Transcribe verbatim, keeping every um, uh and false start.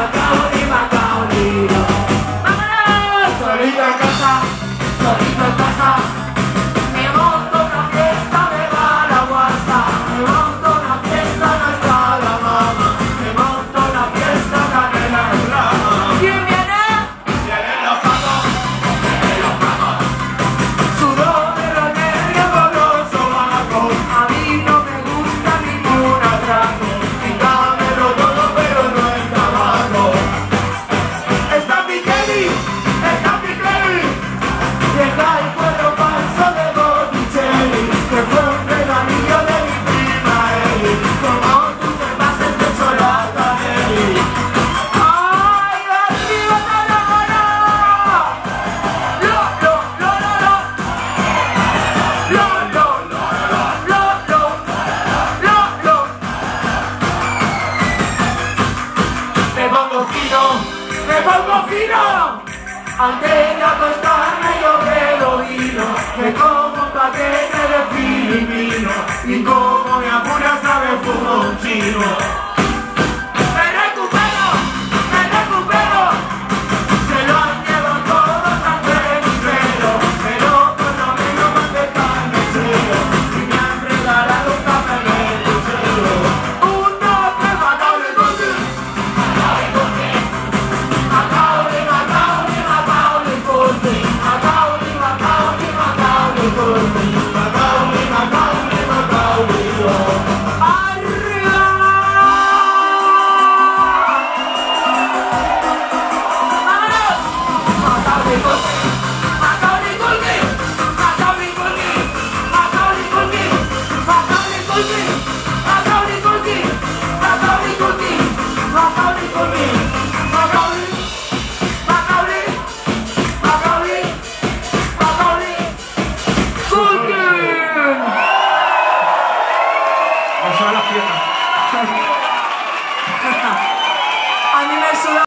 Macaulay, Macaulay. ¡Vámonos! Solito en casa, solito en casa. Me monto una fiesta, me va la guasa. Me monto una fiesta, no está la mamá. Me monto una fiesta, canela en rama. ¿Quién viene? Vienen los pagos, vienen los pagos. Sudor de los nervios, pobroso bajo. A mí no me gusta ningún atraco. Dámelo todo, pero no el tabaco. Está mi Kelly, está mi Kelly. Llega el cuadro falso de Botticelli, que fue un regalillo de mi prima Eli. Como tú te pases de solata, Eli. ¡Ay, arriba la lona! ¡Lo, lo, lo, lo, lo! ¡Lo, lo, lo, lo, lo, lo, lo! Me pongo fino, me pongo fino. Antes de acostarme yo bebo vino. Me como un paquete de filipino. Y como me apura sabe fumo un chino.